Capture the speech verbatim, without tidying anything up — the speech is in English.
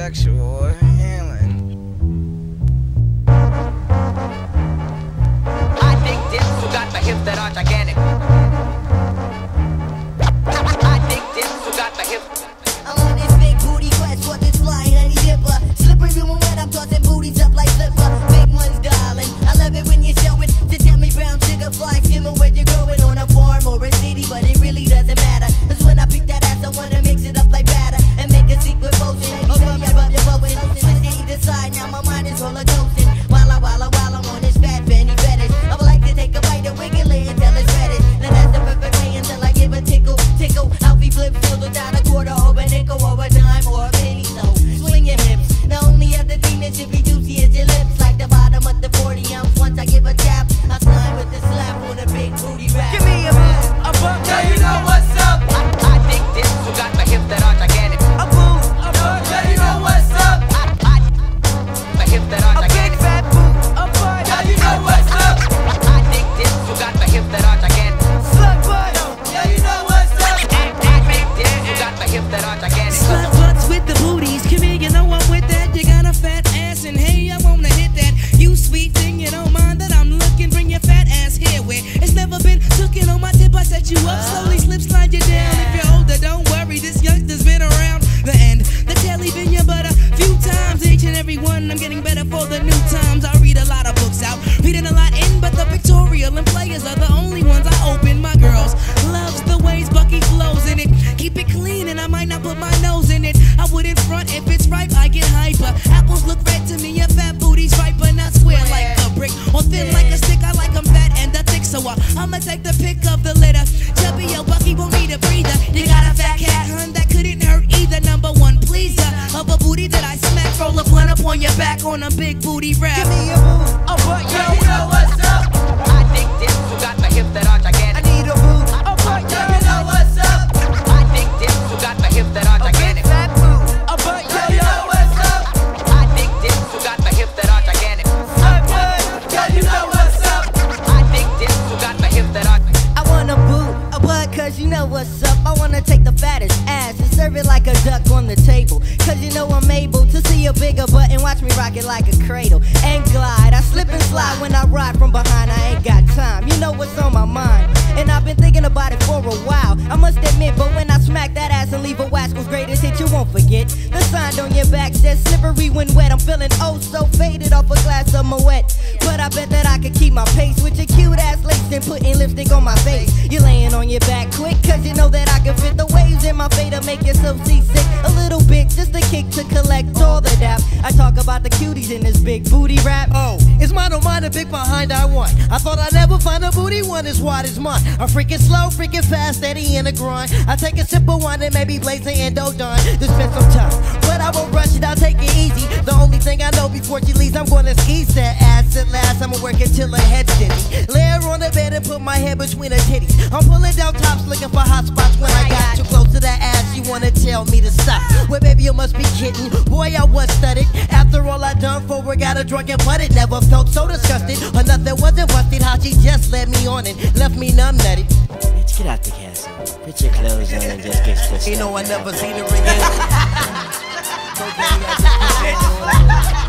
sexual healing. I dig dips who got the hips that are gigantic. I dig dips who got the hips. I'm on this big booty quest for this flying honey dipper. Slippery when wet, I'm tossing booties up like slipper. Big ones, darling. I love it when you show it. To tell me brown sugar fly skimming where you're growing on a farm or a city, but it really doesn't matter. Cause when I pick that ass, I wanna mix it up like batter and make a secret potion. Oh, rub your rub your potion. Switch to either side, now my mind is roller coasting. While I, while I, while I'm on this fat fanny fetish, I would like to take a bite and wiggle it until it's ready. Now that's the perfect way until I give a tickle, tickle. Alfie flip, filled without a quarter or a nickel or a dime or a penny. So swing your hips. The only other thing that should be juicy is your lips, like the bottom of the forty ounce. Once I give a tap, I slide with the slap on a big booty rap. Give me a boo, a buck, Yeah, you know what's up. I, I dig dips who got the hips that are gigantic. a boo, a buck, Yeah, you know what's up. I, I, the hips that are a big gigantic. fat boo, a butt, Yeah, you know what's up. I, I dig dips who got the hips that are gigantic. slut butt, Yeah, you know what's up. I, I dig dips who got the hips that are gigantic. Slut butts with the booties, come here, you know I'm with that. You got a fat ass, and hey, I wanna hit that. You sweet thing, you don't mind that I'm looking. Bring your fat ass here, where it's never been tooken on my tip. I set you up, slowly slip slide you down. If you're older, don't worry, this youngster's been around. The end, the telly been you but a few times. Each and every one, I'm getting better for the new times. I read a lot of books out, reading a lot in, but the pictorial and players are the only ones I open. My girls loves the ways Bucky flows in it. Keep it clean, and I might not put my nose in it. I wouldn't front if it's ripe, I get hyper. Apples look red to me, your fat booty's riper. Not square like a brick, or thin like a stick. I like 'em fat and the thick, so I, I'ma take the pick of the litter. Chubby, yo, Bucky won't need a breather. You got a fat cat, hun, that couldn't hurt either. Number one pleaser of a booty that I smack. Roll a blunt up on your back on a big booty rap. give me a boo, a buck, Yeah, you know what's up. I dig dips who got the hips that are I gigantic. need a boo, a buck, Yeah, you know what's up. I dig dips who got the hips that are a big gigantic. fat boo, a buck, Yeah, you know what's up. I dig dips who got the hips that are gigantic. slut butt, Yeah, you know what's up. I dig dips who got the hips that are. I wanna boot a butt cause you know what's up. I wanna take the fattest ass and serve it like a duck on the table. Cause you know I'm able to see a bigger butt and watch me rock it like a cradle. And glide, I slip and slide when I ride from behind. I ain't got time, you know what's on my mind. And I've been thinking about it for a while, I must admit. But when I smack that ass and leave a Wasco's greatest hit, you won't forget. The sign on your back says slippery when wet. I'm feeling oh so faded off a glass of Moet. But I bet that I could keep my pace with your cute ass lace and putting lipstick on my face. You're laying on your back quick, cause you know that I can fit the waves in my fade to make you so seasick. A little bit, just a kick to collect all the dap. I talk about the cuties in this big booty rap. Oh, it's mine, oh mine, a big behind I want. I thought I'd never find a booty one as wide as mine. I'm freaking slow, freaking fast, steady in the grind. I take a sip of wine and maybe blaze the endo done to spend some time. But I won't rush it, I'll take it easy. The only thing I know before she leaves, I'm gonna squeeze that ass at last. I'ma work until her head's dizzy. Lay her on the bed and put my head between her titties. I'm pulling down tops looking for hot spots. When I got too close to that ass, you wanna tell me to stop. Well, baby, you must be kidding. Boy, I was studied. After all I done for her, got her drunk and butted. Never felt so disgusted. Or nothing wasn't busted. How she just let me on and left me numb nutted. Bitch, get out the castle. Put your clothes on and just get stitched You up. know I never seen her again.